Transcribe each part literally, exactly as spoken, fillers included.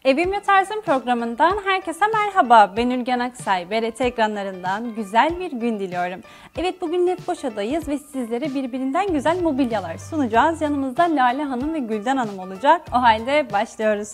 Evim ve Tarzım programından herkese merhaba. Ben Ülgen Aksay. B R T ekranlarından güzel bir gün diliyorum. Evet, bugün Lefkoşa'dayız ve sizlere birbirinden güzel mobilyalar sunacağız. Yanımızda Lale Hanım ve Gülden Hanım olacak. O halde başlıyoruz.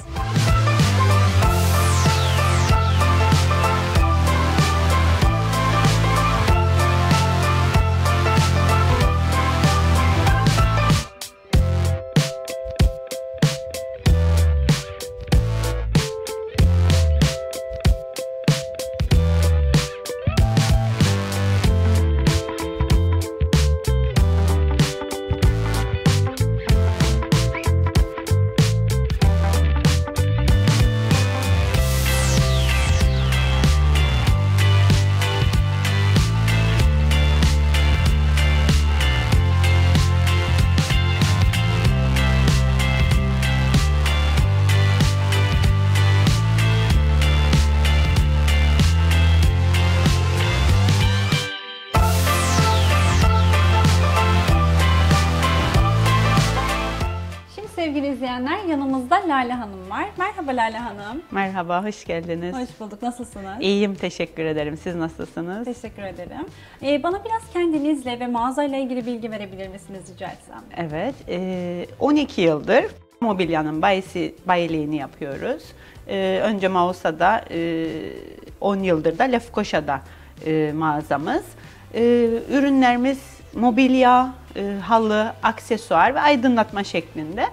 Sevgili izleyenler, yanımızda Lale Hanım var. Merhaba Lale Hanım. Merhaba, hoş geldiniz. Hoş bulduk. Nasılsınız? İyiyim, teşekkür ederim. Siz nasılsınız? Teşekkür ederim. Ee, bana biraz kendinizle ve mağazayla ilgili bilgi verebilir misiniz rica etsem? Evet, on iki yıldır mobilyanın bayisi, bayiliğini yapıyoruz. Önce Mausa'da, on yıldır da Lefkoşa'da mağazamız. Ürünlerimiz mobilya, halı, aksesuar ve aydınlatma şeklinde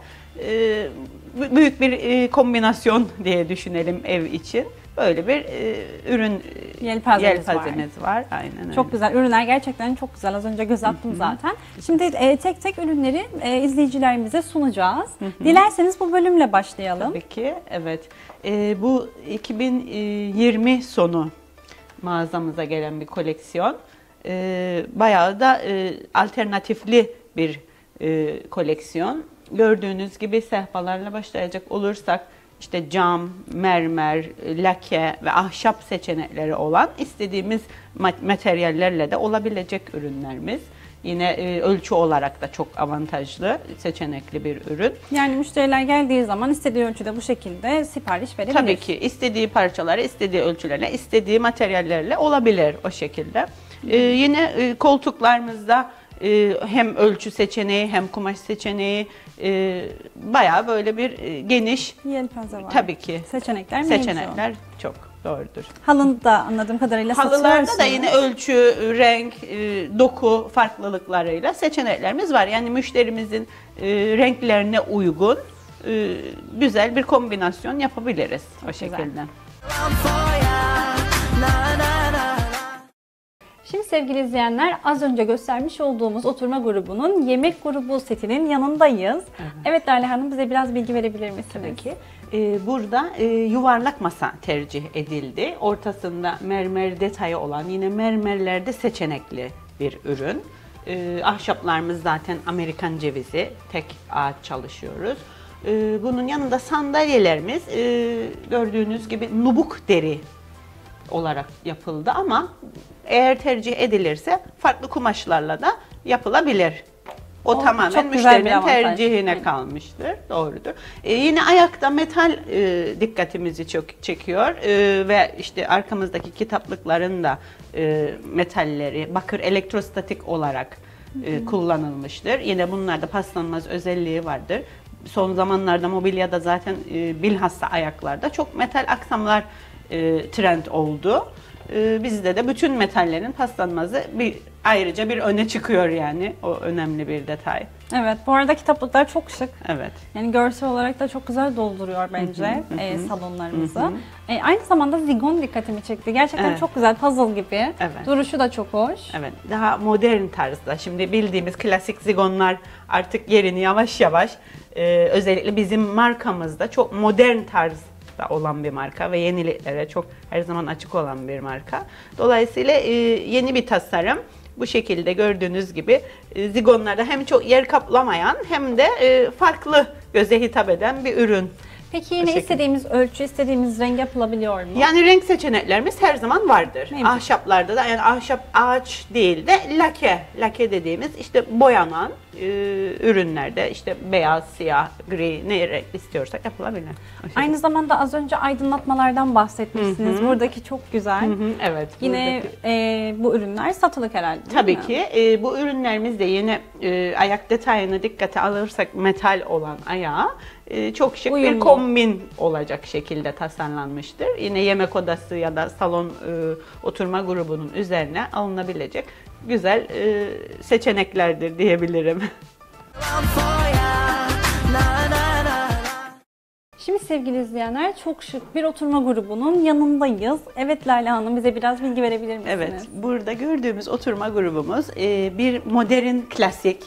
büyük bir kombinasyon diye düşünelim ev için. Böyle bir ürün yelpazemiz, yelpazemiz var. var. Aynen öyle. Çok güzel. Ürünler gerçekten çok güzel. Az önce göz attım zaten. Şimdi tek tek ürünleri izleyicilerimize sunacağız. Dilerseniz bu bölümle başlayalım. Tabii ki. Evet. Bu iki bin yirmi sonu mağazamıza gelen bir koleksiyon. Bayağı da alternatifli bir koleksiyon. Gördüğünüz gibi sehpalarla başlayacak olursak işte cam, mermer, lake ve ahşap seçenekleri olan istediğimiz materyallerle de olabilecek ürünlerimiz. Yine ölçü olarak da çok avantajlı, seçenekli bir ürün. Yani müşteriler geldiği zaman istediği ölçüde bu şekilde sipariş verebilir. Tabii ki istediği parçaları, istediği ölçülerle, istediği materyallerle olabilir o şekilde. Ee, yine e, koltuklarımızda e, hem ölçü seçeneği hem kumaş seçeneği e, bayağı böyle bir e, geniş yelpaze var. Tabii ki. Seçenekler Seçenekler çok doğrudur. Halını da anladığım kadarıyla satıyorsunuz. Halılarda da yine ölçü, renk, e, doku farklılıklarıyla seçeneklerimiz var. Yani müşterimizin e, renklerine uygun e, güzel bir kombinasyon yapabiliriz çok o şekilde. Güzel. Şimdi sevgili izleyenler, az önce göstermiş olduğumuz oturma grubunun yemek grubu setinin yanındayız. Evet, evet Lale Hanım, bize biraz bilgi verebilir misiniz? Tabii ki. Ee, burada e, yuvarlak masa tercih edildi. Ortasında mermer detayı olan, yine mermerlerde seçenekli bir ürün. Ee, ahşaplarımız zaten Amerikan cevizi, tek ağaç çalışıyoruz. Ee, bunun yanında sandalyelerimiz e, gördüğünüz gibi nubuk deri olarak yapıldı ama eğer tercih edilirse farklı kumaşlarla da yapılabilir. O, o tamamen müşterinin tercihine Aynen. kalmıştır. Doğrudur. Ee, yine ayakta metal e, dikkatimizi çok çekiyor e, ve işte arkamızdaki kitaplıkların da e, metalleri bakır elektrostatik olarak e, kullanılmıştır. Yine bunlarda paslanmaz özelliği vardır. Son zamanlarda mobilyada zaten e, bilhassa ayaklarda çok metal aksamlar e, trend oldu. E, bizde de bütün metallerin paslanmazı bir ayrıca bir öne çıkıyor yani. O önemli bir detay. Evet, bu arada kitaplıklar çok şık. Evet. Yani görsel olarak da çok güzel dolduruyor bence hı hı, e, salonlarımızı. Hı hı. E, aynı zamanda zigon dikkatimi çekti. Gerçekten evet. çok güzel, puzzle gibi. Evet. Duruşu da çok hoş. Evet. Daha modern tarzda. Şimdi bildiğimiz klasik zigonlar artık yerini yavaş yavaş e, özellikle bizim markamızda çok modern tarz olan bir marka ve yeniliklere çok her zaman açık olan bir marka. Dolayısıyla e, yeni bir tasarım. Bu şekilde gördüğünüz gibi e, zigonlarda hem çok yer kaplamayan hem de e, farklı göze hitap eden bir ürün. Peki yine istediğimiz ölçü, istediğimiz renk yapılabiliyor mu? Yani renk seçeneklerimiz her zaman vardır. Mevcut. Ahşaplarda da, yani ahşap ağaç değil de lake, lake dediğimiz işte boyanan e, ürünlerde işte beyaz, siyah, gri ne renk istiyorsak yapılabilir. Aynı zamanda az önce aydınlatmalardan bahsetmişsiniz. Hı hı. Buradaki çok güzel. Hı hı, evet. Yine buradaki- e, bu ürünler satılık herhalde değil Tabii mi? ki e, bu ürünlerimiz de yine e, ayak detayını dikkate alırsak metal olan ayağa e, çok şık bir Uyumlu. kombin olacak şekilde tasarlanmıştır. Yine yemek odası ya da salon e, oturma grubunun üzerine alınabilecek güzel e, seçeneklerdir diyebilirim. Şimdi sevgili izleyenler çok şık bir oturma grubunun yanındayız. Evet Lale Hanım, bize biraz bilgi verebilir misiniz? Evet, burada gördüğümüz oturma grubumuz e, bir modern klasik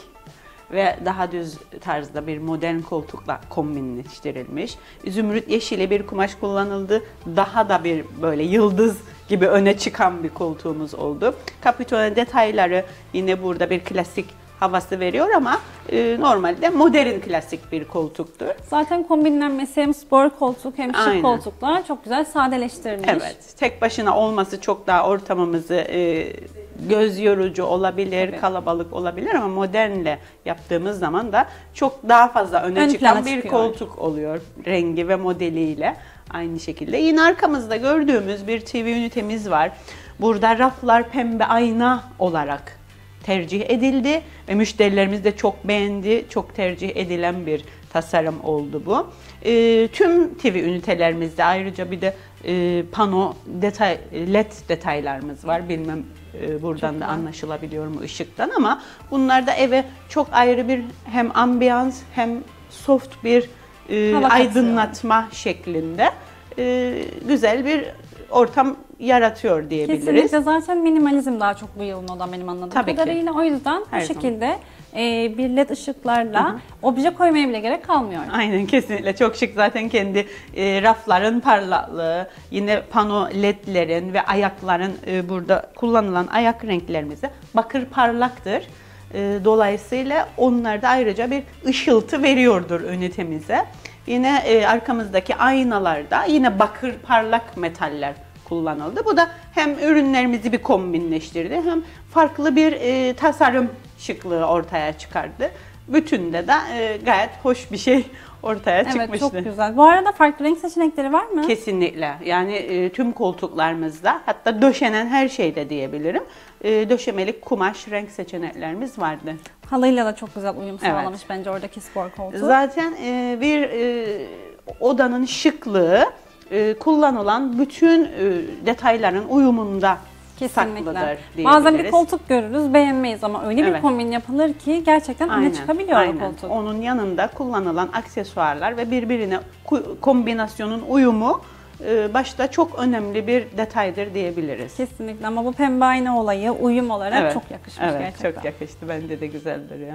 ve daha düz tarzda bir modern koltukla kombinleştirilmiş. Zümrüt yeşili bir kumaş kullanıldı. Daha da bir böyle yıldız gibi öne çıkan bir koltuğumuz oldu. Kapitone detayları yine burada bir klasik havası veriyor ama e, normalde modern klasik bir koltuktur. Zaten kombinlenmesi hem spor koltuk hem şık Aynen. koltuklar çok güzel sadeleştirilmiş. Evet, tek başına olması çok daha ortamımızı e, göz yorucu olabilir, Tabii. kalabalık olabilir ama modernle yaptığımız zaman da çok daha fazla öne Ön çıkan plana bir çıkıyor. koltuk oluyor rengi ve modeliyle aynı şekilde. Yine arkamızda gördüğümüz bir T V ünitemiz var. Burada raflar pembe ayna olarak tercih edildi ve müşterilerimiz de çok beğendi, çok tercih edilen bir tasarım oldu bu. E, tüm T V ünitelerimizde ayrıca bir de e, pano detay, led detaylarımız var. Bilmem e, buradan Çok da güzel. anlaşılabiliyor mu ışıktan ama bunlar da eve çok ayrı bir hem ambiyans hem soft bir e, Hava katıyor. aydınlatma şeklinde e, güzel bir ortam yaratıyor diyebiliriz. Kesinlikle, zaten minimalizm daha çok bu yılın moda benim anladığım Tabii ki. kadarıyla. O yüzden Her bu zaman. şekilde e, bir led ışıklarla obje koymaya bile gerek kalmıyor. Aynen, kesinlikle çok şık. Zaten kendi e, rafların parlaklığı, yine pano ledlerin ve ayakların e, burada kullanılan ayak renklerimiz de bakır parlaktır. E, dolayısıyla onlar da ayrıca bir ışıltı veriyordur ünitemize. Yine e, arkamızdaki aynalarda yine bakır parlak metaller kullanıldı. Bu da hem ürünlerimizi bir kombinleştirdi hem farklı bir e, tasarım şıklığı ortaya çıkardı. Bütünde de e, gayet hoş bir şey ortaya Evet, çıkmıştı. çok güzel. Bu arada farklı renk seçenekleri var mı? Kesinlikle. Yani e, tüm koltuklarımızda, hatta döşenen her şeyde diyebilirim, e, döşemelik kumaş renk seçeneklerimiz vardı. Halıyla da çok güzel uyum Evet. sağlamış bence oradaki spor koltuğu. Zaten e, bir e, odanın şıklığı e, kullanılan bütün e, detayların uyumunda saklıdır diyebiliriz. Bazen bir koltuk görürüz, beğenmeyiz ama öyle bir Evet. kombin yapılır ki gerçekten öne çıkabiliyor o koltuk. Onun yanında kullanılan aksesuarlar ve birbirine ku- kombinasyonun uyumu e, başta çok önemli bir detaydır diyebiliriz. Kesinlikle, ama bu pembe ayna olayı uyum olarak Evet. çok yakışmış Evet, gerçekten. çok yakıştı. Bence de güzeldir ya.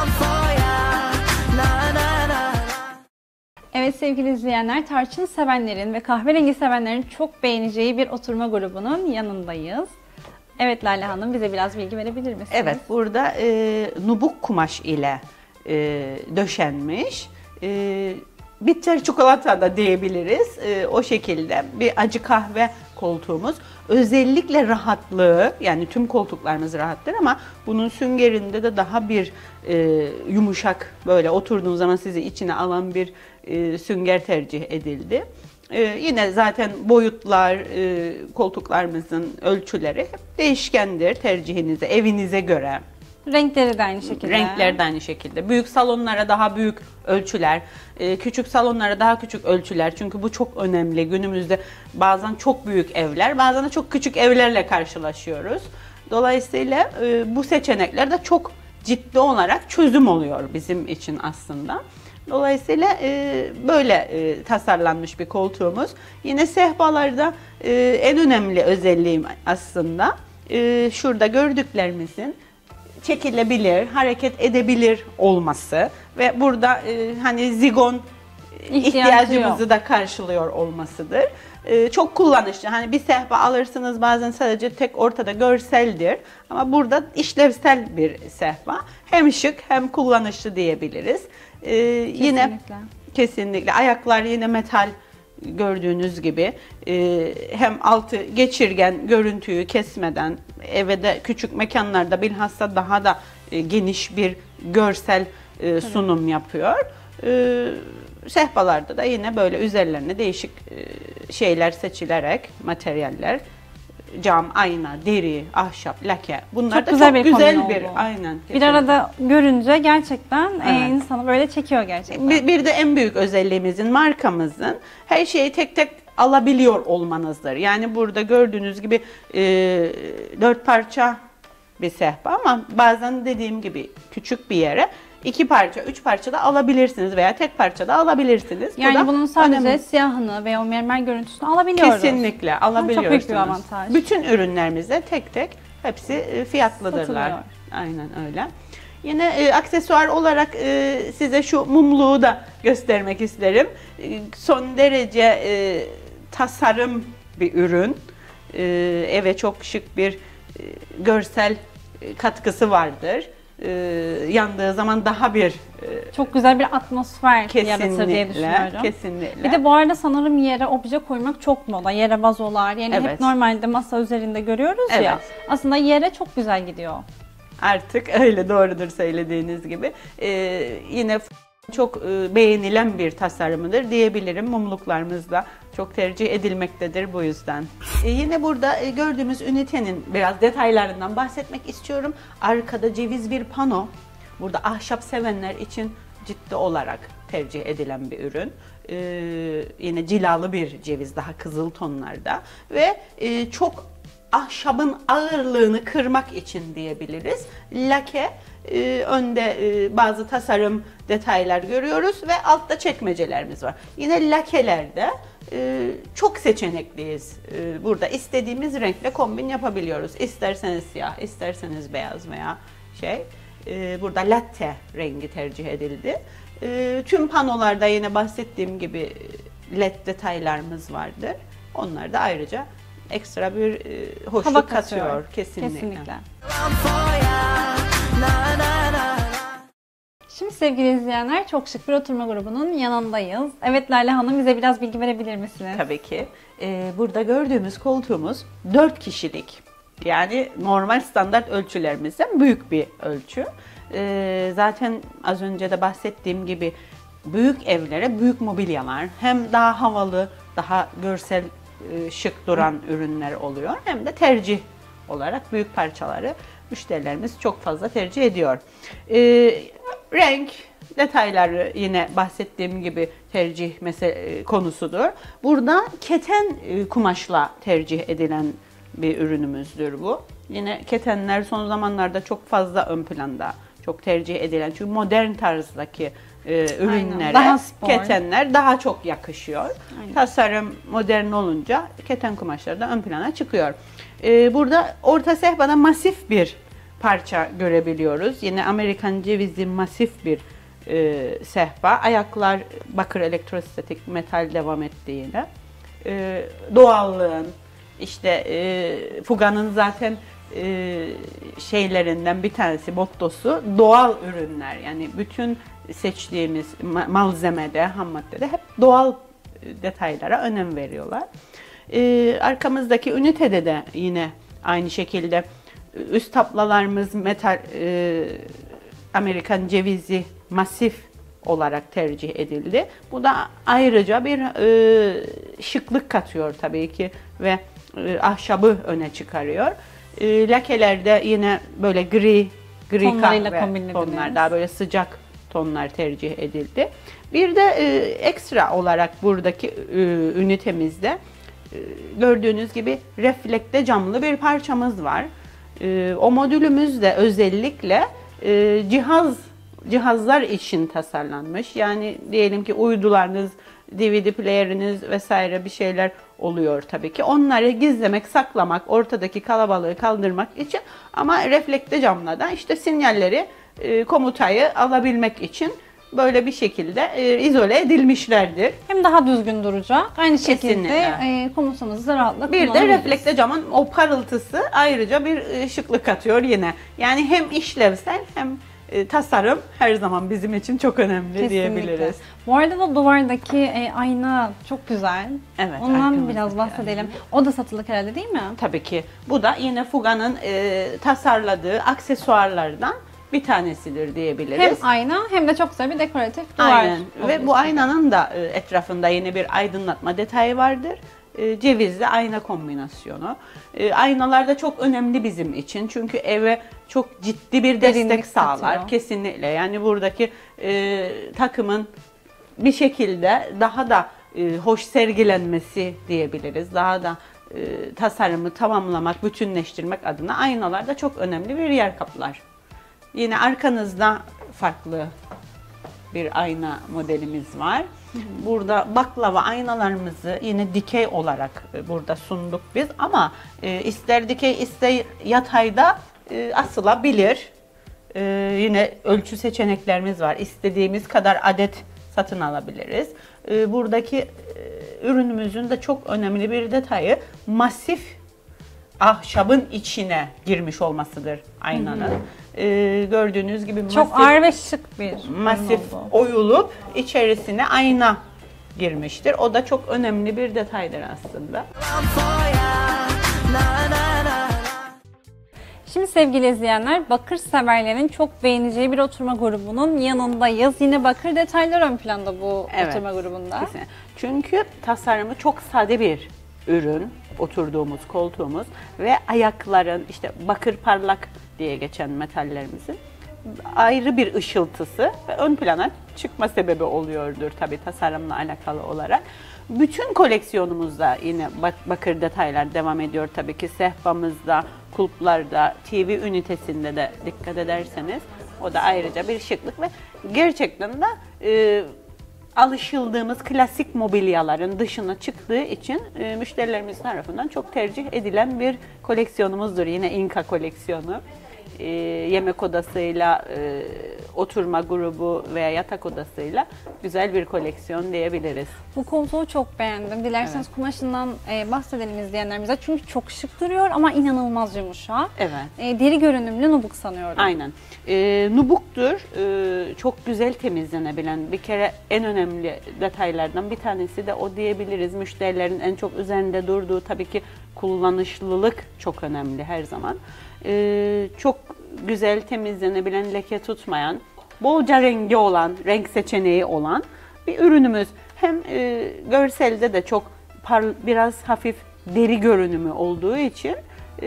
Evet sevgili izleyenler, tarçın sevenlerin ve kahverengi sevenlerin çok beğeneceği bir oturma grubunun yanındayız. Evet Lale Hanım, bize biraz bilgi verebilir misiniz? Evet, burada e, nubuk kumaş ile e, döşenmiş. E, bitter çikolata da diyebiliriz. E, o şekilde bir acı kahve koltuğumuz. Özellikle rahatlığı, yani tüm koltuklarımız rahattır ama bunun süngerinde de daha bir e, yumuşak, böyle oturduğun zaman sizi içine alan bir e, sünger tercih edildi. Ee, yine zaten boyutlar, e, koltuklarımızın ölçüleri hep değişkendir tercihinize, evinize göre. Renkleri de aynı şekilde. Renkler de aynı şekilde. Büyük salonlara daha büyük ölçüler, e, küçük salonlara daha küçük ölçüler. Çünkü bu çok önemli. Günümüzde bazen çok büyük evler, bazen de çok küçük evlerle karşılaşıyoruz. Dolayısıyla e, bu seçenekler de çok ciddi olarak çözüm oluyor bizim için aslında. Dolayısıyla e, böyle e, tasarlanmış bir koltuğumuz. Yine sehpalarda e, en önemli özelliğim aslında e, şurada gördüklerimizin çekilebilir, hareket edebilir olması ve burada e, hani zigon İhtiyacı ihtiyacımızı yok. da karşılıyor olmasıdır. E, çok kullanışlı. Hani bir sehpa alırsınız, bazen sadece tek ortada görseldir ama burada işlevsel bir sehpa. Hem şık hem kullanışlı diyebiliriz. E, yine Kesinlikle. kesinlikle ayaklar yine metal gördüğünüz gibi e, hem altı geçirgen, görüntüyü kesmeden eve de küçük mekanlarda bilhassa daha da e, geniş bir görsel e, sunum yapıyor. E, sehpalarda da yine böyle üzerlerine değişik e, şeyler seçilerek materyaller, cam, ayna, deri, ahşap, lake. Bunlar Çok da güzel çok bir güzel kombin bir oldu. aynen. Bir kesinlikle. arada görünce gerçekten e, Evet. insanı böyle çekiyor gerçekten. Bir, bir de en büyük özelliğimizin, markamızın her şeyi tek tek alabiliyor olmanızdır. Yani burada gördüğünüz gibi e, dört parça bir sehpa ama bazen dediğim gibi küçük bir yere iki parça, üç parça da alabilirsiniz veya tek parça da alabilirsiniz. Bu Yani da bunun sadece önemli. siyahını veya o mermer görüntüsünü alabiliyoruz. Kesinlikle alabiliyorsunuz. Çok büyük bir avantaj. Bütün ürünlerimizde tek tek hepsi e, fiyatlıdırlar. Satılıyor. Aynen öyle. Yine e, aksesuar olarak e, size şu mumluğu da göstermek isterim. E, son derece e, tasarım bir ürün. E, eve çok şık bir e, görsel e, katkısı vardır. E, yandığı zaman daha bir e, Çok güzel bir atmosfer yaratır diye kesinlikle, düşünüyorum. kesinlikle. Bir de bu arada sanırım yere obje koymak çok moda. Yere vazolar. Yani hep Evet. normalde masa üzerinde görüyoruz ya. Evet. Aslında yere çok güzel gidiyor. Artık öyle, doğrudur söylediğiniz gibi. Ee, yine çok e, beğenilen bir tasarımıdır diyebilirim. Mumluklarımız da çok tercih edilmektedir bu yüzden. Ee, yine burada e, gördüğümüz ünitenin biraz detaylarından bahsetmek istiyorum. Arkada ceviz bir pano. Burada ahşap sevenler için ciddi olarak tercih edilen bir ürün. Ee, yine cilalı bir ceviz, daha kızıl tonlarda ve e, çok ahşabın ağırlığını kırmak için diyebiliriz. Lake, e, önde e, bazı tasarım detaylar görüyoruz ve altta çekmecelerimiz var. Yine lakelerde e, çok seçenekliyiz. E, burada istediğimiz renkle kombin yapabiliyoruz. İsterseniz siyah, isterseniz beyaz veya şey. E, burada latte rengi tercih edildi. E, tüm panolarda yine bahsettiğim gibi led detaylarımız vardır. Onlar da ayrıca ekstra bir e, hoşluk Hava katıyor. katıyor. Kesinlikle. Kesinlikle. Şimdi sevgili izleyenler, çok şık bir oturma grubunun yanındayız. Evet Lale Hanım, bize biraz bilgi verebilir misiniz? Tabii ki. E, burada gördüğümüz koltuğumuz dört kişilik. Yani normal standart ölçülerimizden büyük bir ölçü. E, zaten az önce de bahsettiğim gibi büyük evlere büyük mobilyalar, hem daha havalı, daha görsel e, şık duran ürünler oluyor, hem de tercih olarak büyük parçaları müşterilerimiz çok fazla tercih ediyor. E, renk detayları yine bahsettiğim gibi tercih mesele konusudur. Burada keten e, kumaşla tercih edilen bir ürünümüzdür bu. Yine ketenler son zamanlarda çok fazla ön planda, çok tercih edilen, çünkü modern tarzdaki e, ürünlere Daha spor. ketenler daha çok yakışıyor. Aynen. Tasarım modern olunca keten kumaşları da ön plana çıkıyor. E, burada orta sehpada masif bir parça görebiliyoruz. Yine Amerikan cevizi masif bir e, sehpa. Ayaklar bakır elektrostatik metal devam ettiğiyle. E, doğallığın, işte e, Fuga'nın zaten e, şeylerinden bir tanesi, mottosu doğal ürünler. Yani bütün seçtiğimiz ma- malzemede, ham maddede hep doğal detaylara önem veriyorlar. E, arkamızdaki ünitede de yine aynı şekilde üst taplalarımız metal e, Amerikan cevizi masif olarak tercih edildi. Bu da ayrıca bir e, şıklık katıyor tabii ki ve e, ahşabı öne çıkarıyor. E, lakelerde yine böyle gri, gri Tonlarıyla kahve kombinlediniz. tonlar, daha böyle sıcak tonlar tercih edildi. Bir de e, ekstra olarak buradaki e, ünitemizde e, gördüğünüz gibi reflekte camlı bir parçamız var. E, o modülümüz de özellikle e, cihaz cihazlar için tasarlanmış. Yani diyelim ki uydularınız, D V D player'iniz vesaire bir şeyler oluyor tabii ki. Onları gizlemek, saklamak, ortadaki kalabalığı kaldırmak için, ama reflekte camla da işte sinyalleri, e, komutayı alabilmek için böyle bir şekilde e, izole edilmişlerdir. Hem daha düzgün duracak. Aynı şekilde Kesinlikle. e, komutanızı rahatlıkla Bir de kullanabiliriz. reflekte camın o parıltısı ayrıca bir e, şıklık katıyor yine. Yani hem işlevsel hem e, tasarım her zaman bizim için çok önemli Kesinlikle. diyebiliriz. Bu arada da duvardaki e, ayna çok güzel. Evet, Ondan arkamızdaki biraz bahsedelim. ayna. O da satılık herhalde, değil mi? Tabii ki. Bu da yine Fuga'nın e, tasarladığı aksesuarlardan bir tanesidir diyebiliriz. Hem ayna hem de çok güzel bir dekoratif duvar. Aynen. Ve bu aynanın da e, etrafında yine bir aydınlatma detayı vardır. E, cevizli ayna kombinasyonu. E, aynalar da çok önemli bizim için. Çünkü eve çok ciddi bir destek Derinlik sağlar. katıyor. Kesinlikle. Yani buradaki e, takımın bir şekilde daha da e, hoş sergilenmesi diyebiliriz. Daha da e, tasarımı tamamlamak, bütünleştirmek adına aynalar da çok önemli bir yer kaplar. Yine arkanızda farklı bir ayna modelimiz var. Burada baklava aynalarımızı yine dikey olarak e, burada sunduk biz ama e, ister dikey ister yatayda e, asılabilir. E, yine ölçü seçeneklerimiz var. İstediğimiz kadar adet satın alabiliriz. E, buradaki e, ürünümüzün de çok önemli bir detayı masif ahşabın içine girmiş olmasıdır aynanın. Ee, gördüğünüz gibi Çok masif, ağır ve şık bir masif ürün oldu. oyulup içerisine ayna girmiştir. O da çok önemli bir detaydır aslında. Şimdi sevgili izleyenler, bakır severlerin çok beğeneceği bir oturma grubunun yanındayız. Yine bakır detaylar ön planda bu Evet, oturma grubunda. Kesinlikle. Çünkü tasarımı çok sade bir ürün, oturduğumuz koltuğumuz ve ayakların işte bakır parlak diye geçen metallerimizin ayrı bir ışıltısı ve ön plana çıkma sebebi oluyordur tabii tasarımla alakalı olarak. Bütün koleksiyonumuzda yine bakır detaylar devam ediyor tabii ki. Sehpamızda, kulplarda, T V ünitesinde de dikkat ederseniz o da ayrıca bir şıklık ve gerçekten de e, alışıldığımız klasik mobilyaların dışına çıktığı için e, müşterilerimiz tarafından çok tercih edilen bir koleksiyonumuzdur. Yine Inka koleksiyonu. E, yemek odasıyla, e, oturma grubu veya yatak odasıyla güzel bir koleksiyon diyebiliriz. Bu koltuğu çok beğendim. Dilerseniz Evet. kumaşından e, bahsedelim izleyenlerimize. Çünkü çok şık duruyor ama inanılmaz yumuşak. Evet. E, deri görünümlü nubuk sanıyorum. Aynen. E, nubuktur. E, çok güzel temizlenebilen bir kere en önemli detaylardan bir tanesi de o diyebiliriz. Müşterilerin en çok üzerinde durduğu tabii ki kullanışlılık çok önemli her zaman. E, çok güzel temizlenebilen, leke tutmayan, bolca rengi olan, renk seçeneği olan bir ürünümüz. Hem e, görselde de çok par, biraz hafif deri görünümü olduğu için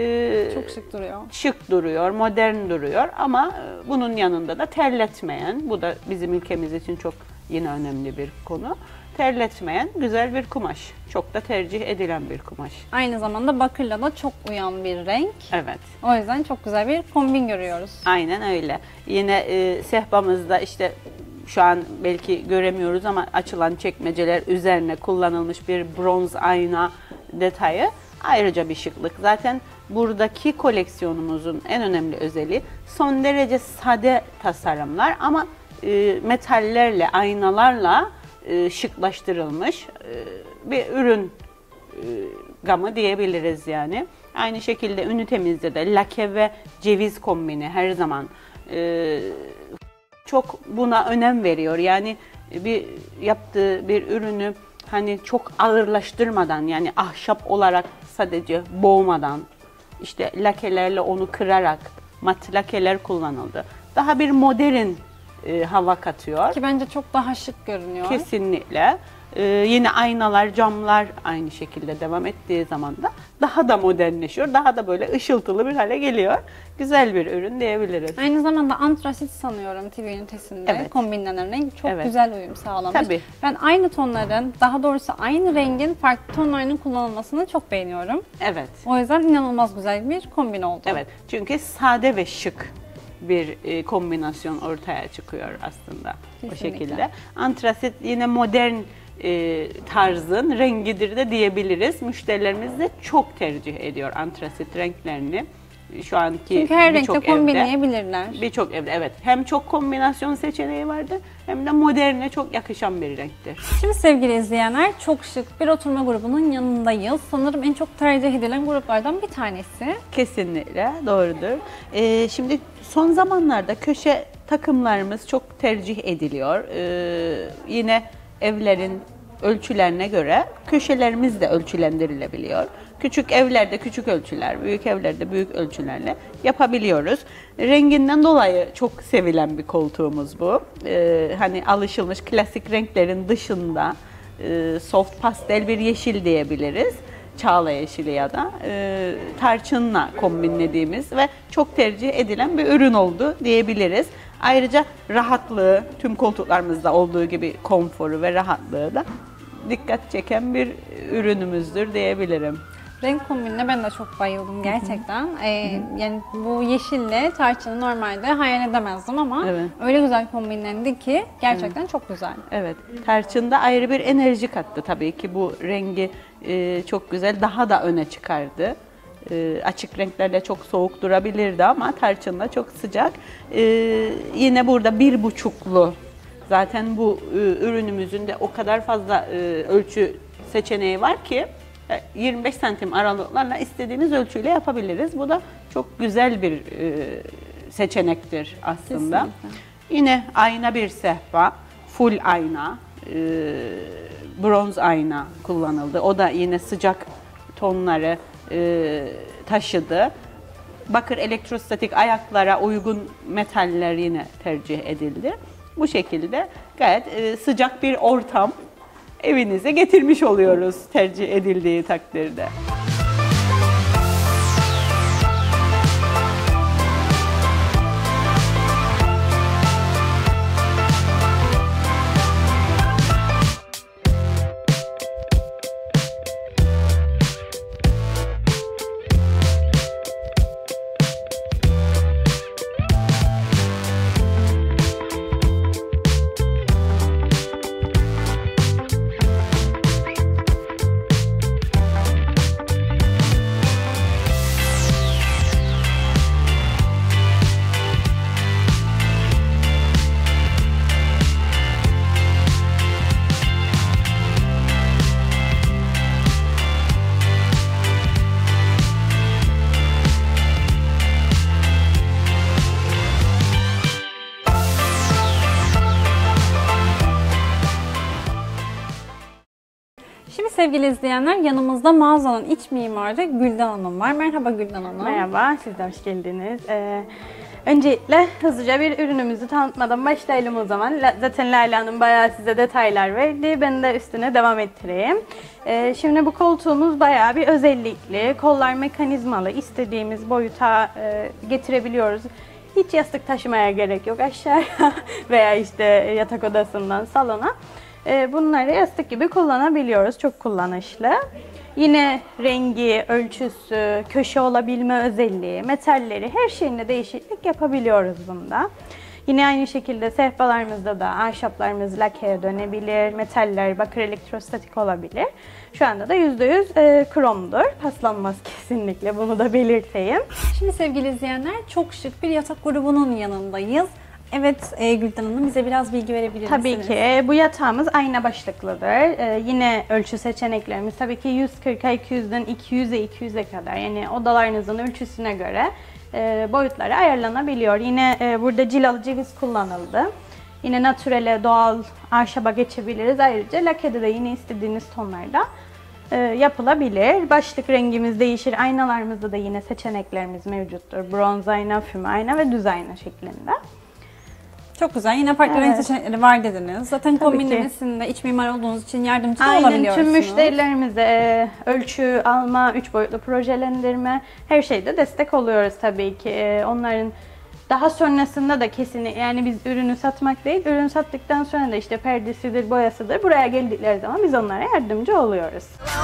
e, Çok şık duruyor. şık duruyor, modern duruyor ama e, bunun yanında da terletmeyen, bu da bizim ülkemiz için çok yine önemli bir konu. Terletmeyen güzel bir kumaş. Çok da tercih edilen bir kumaş. Aynı zamanda bakırla da çok uyan bir renk. Evet. O yüzden çok güzel bir kombin görüyoruz. Aynen öyle. Yine e, sehpamızda işte şu an belki göremiyoruz ama açılan çekmeceler üzerine kullanılmış bir bronz ayna detayı ayrıca bir şıklık. Zaten buradaki koleksiyonumuzun en önemli özelliği son derece sade tasarımlar ama e, metallerle, aynalarla e, şıklaştırılmış e, bir ürün e, gamı diyebiliriz yani. Aynı şekilde ünitemizde de lake ve ceviz kombini her zaman e, çok buna önem veriyor. Yani bir yaptığı bir ürünü hani çok ağırlaştırmadan yani ahşap olarak sadece boğmadan işte lakelerle onu kırarak mat lakeler kullanıldı. Daha bir modern e, hava katıyor. Ki bence çok daha şık görünüyor. Kesinlikle. Ee, yine aynalar, camlar aynı şekilde devam ettiği zaman da daha da modernleşiyor. Daha da böyle ışıltılı bir hale geliyor. Güzel bir ürün diyebiliriz. Aynı zamanda antrasit sanıyorum T V ünitesinde Evet. kombinlenen renk çok Evet. güzel uyum sağlamış. Tabii. Ben aynı tonların, daha doğrusu aynı rengin farklı tonlarının kullanılmasını çok beğeniyorum. Evet. O yüzden inanılmaz güzel bir kombin oldu. Evet. Çünkü sade ve şık bir e, kombinasyon ortaya çıkıyor aslında. Kesinlikle. O şekilde. Antrasit yine modern e, tarzın rengidir de diyebiliriz. Müşterilerimiz de çok tercih ediyor antrasit renklerini. Şu anki Çünkü her renkte birçok evde, kombinleyebilirler. birçok evde evet hem çok kombinasyon seçeneği vardır hem de moderne çok yakışan bir renktir. Şimdi sevgili izleyenler, çok şık bir oturma grubunun yanındayız. Sanırım en çok tercih edilen gruplardan bir tanesi. Kesinlikle doğrudur. Ee, şimdi son zamanlarda köşe takımlarımız çok tercih ediliyor. Ee, yine evlerin ölçülerine göre köşelerimiz de ölçülendirilebiliyor. Küçük evlerde küçük ölçüler, büyük evlerde büyük ölçülerle yapabiliyoruz. Renginden dolayı çok sevilen bir koltuğumuz bu. Ee, hani alışılmış klasik renklerin dışında e, soft pastel bir yeşil diyebiliriz. Çağla yeşili ya da e, tarçınla kombinlediğimiz ve çok tercih edilen bir ürün oldu diyebiliriz. Ayrıca rahatlığı, tüm koltuklarımızda olduğu gibi konforu ve rahatlığı da dikkat çeken bir ürünümüzdür diyebilirim. Renk kombinine ben de çok bayıldım gerçekten. Ee, yani bu yeşille tarçını normalde hayal edemezdim ama Evet. öyle güzel kombinlendi ki gerçekten evet. çok güzel. Evet, tarçında ayrı bir enerji kattı tabii ki, bu rengi e, çok güzel, daha da öne çıkardı. E, açık renklerle çok soğuk durabilirdi ama tarçınla çok sıcak. E, yine burada bir buçuklu, zaten bu e, ürünümüzün de o kadar fazla e, ölçü seçeneği var ki yirmi beş santim aralıklarla istediğimiz ölçüyle yapabiliriz. Bu da çok güzel bir e, seçenektir aslında. Kesinlikle. Yine ayna bir sehpa, full ayna, e, bronz ayna kullanıldı. O da yine sıcak tonları e, taşıdı. Bakır elektrostatik ayaklara uygun metaller yine tercih edildi. Bu şekilde gayet e, sıcak bir ortam evinize getirmiş oluyoruz tercih edildiği takdirde. Şimdi sevgili izleyenler, yanımızda mağazanın iç mimarı Gülden Hanım var. Merhaba Gülden Hanım. Merhaba, siz de hoş geldiniz. Ee, öncelikle hızlıca bir ürünümüzü tanıtmadan başlayalım o zaman. Zaten Leyla Hanım bayağı size detaylar verdi. Ben de üstüne devam ettireyim. Ee, şimdi bu koltuğumuz bayağı bir özellikli. Kollar mekanizmalı, istediğimiz boyuta e, getirebiliyoruz. Hiç yastık taşımaya gerek yok aşağıya veya işte yatak odasından salona. Bunları yastık gibi kullanabiliyoruz. Çok kullanışlı. Yine rengi, ölçüsü, köşe olabilme özelliği, metalleri, her şeyinde değişiklik yapabiliyoruz bunda. Yine aynı şekilde sehpalarımızda da ahşaplarımız lakeye dönebilir, metaller, bakır elektrostatik olabilir. Şu anda da yüzde yüz kromdur. Paslanmaz kesinlikle, bunu da belirteyim. Şimdi sevgili izleyenler, çok şık bir yatak grubunun yanındayız. Evet e, Gülden Hanım, bize biraz bilgi verebilir tabii misiniz? Tabii ki. Bu yatağımız ayna başlıklıdır. Ee, yine ölçü seçeneklerimiz tabii ki yüz kırka iki yüzden iki yüze iki yüze kadar, yani odalarınızın ölçüsüne göre e, boyutları ayarlanabiliyor. Yine e, burada cilalı ceviz kullanıldı. Yine natürele, doğal ahşaba geçebiliriz. Ayrıca lakede de yine istediğiniz tonlarda e, yapılabilir. Başlık rengimiz değişir. Aynalarımızda da yine seçeneklerimiz mevcuttur. Bronz ayna, füme ayna ve düz ayna şeklinde. Çok güzel. Yine farklı evet. renk seçenekleri var dediniz. Zaten Tabii kombinlemesinde iç mimar olduğunuz için yardımcı da Aynen, olabiliyorsunuz. tüm müşterilerimize e, ölçü alma, üç boyutlu projelendirme, her şeyde destek oluyoruz tabii ki. E, onların daha sonrasında da kesinlikle, yani biz ürünü satmak değil, ürün sattıktan sonra da işte perdesidir, boyasıdır, buraya geldikleri zaman biz onlara yardımcı oluyoruz.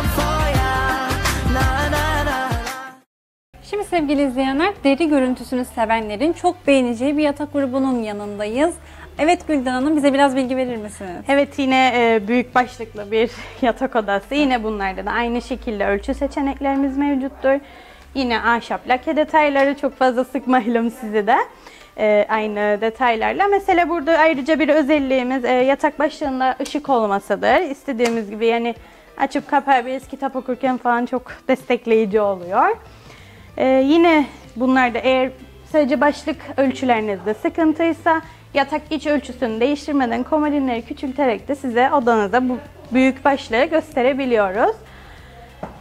Şimdi sevgili izleyenler, deri görüntüsünü sevenlerin çok beğeneceği bir yatak grubunun yanındayız. Evet Gülden Hanım, bize biraz bilgi verir misiniz? Evet, yine e, büyük başlıklı bir yatak odası. Yine bunlarda da aynı şekilde ölçü seçeneklerimiz mevcuttur. Yine ahşap lake detayları, çok fazla sıkmayalım sizi de. E, aynı detaylarla. Mesela burada ayrıca bir özelliğimiz e, yatak başlığında ışık olmasıdır. İstediğimiz gibi, yani açıp kapayabiliriz, kitap okurken falan çok destekleyici oluyor. Ee, yine bunlarda eğer sadece başlık ölçülerinizde sıkıntıysa yatak iç ölçüsünü değiştirmeden komodinleri küçülterek de size odanızda bu büyük başlığı gösterebiliyoruz.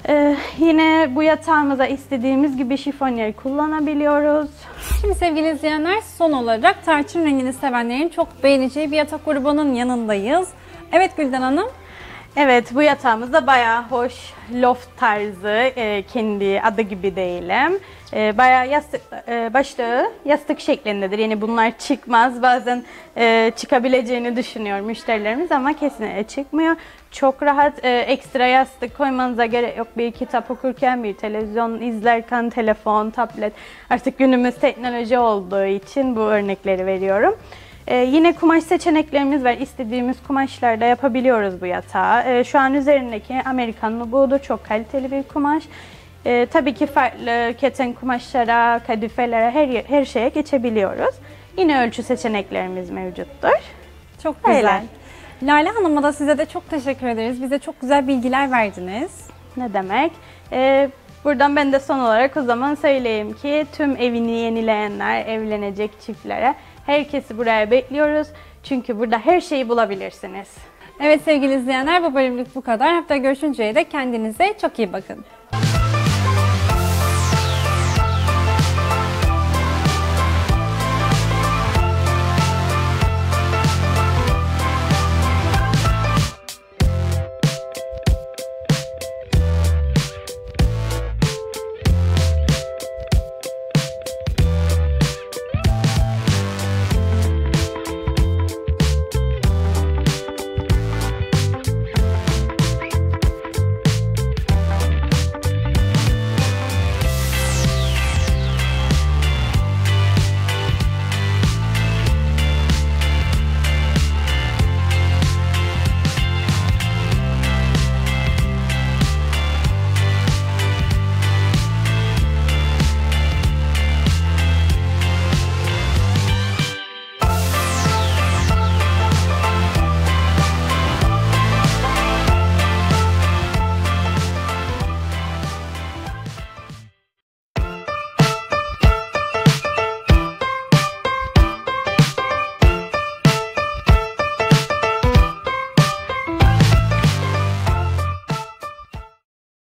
Ee, yine bu yatağımıza istediğimiz gibi şifonyer kullanabiliyoruz. Şimdi sevgili izleyenler, son olarak tarçın rengini sevenlerin çok beğeneceği bir yatak grubunun yanındayız. Evet Gülden Hanım. Evet, bu yatağımız da bayağı hoş, loft tarzı, e, kendi adı gibi değilim. E, bayağı yastık, e, başlığı yastık şeklindedir. Yani bunlar çıkmaz. Bazen e, çıkabileceğini düşünüyor müşterilerimiz ama kesinlikle çıkmıyor. Çok rahat, e, ekstra yastık koymanıza gerek yok. Bir kitap okurken, bir televizyon izlerken, telefon, tablet. Artık günümüz teknoloji olduğu için bu örnekleri veriyorum. Ee, yine kumaş seçeneklerimiz var. İstediğimiz kumaşlarda yapabiliyoruz bu yatağı. Ee, şu an üzerindeki Amerikan nubuğu çok kaliteli bir kumaş. Ee, tabii ki farklı keten kumaşlara, kadifelere, her, her şeye geçebiliyoruz. Yine ölçü seçeneklerimiz mevcuttur. Çok güzel. Öyle. Lale Hanım'a da size de çok teşekkür ederiz. Bize çok güzel bilgiler verdiniz. Ne demek? Ee, buradan ben de son olarak o zaman söyleyeyim ki tüm evini yenileyenler, evlenecek çiftlere herkesi buraya bekliyoruz. Çünkü burada her şeyi bulabilirsiniz. Evet sevgili izleyenler, bu bölümlük bu kadar. Haftaya görüşünceye dek kendinize çok iyi bakın.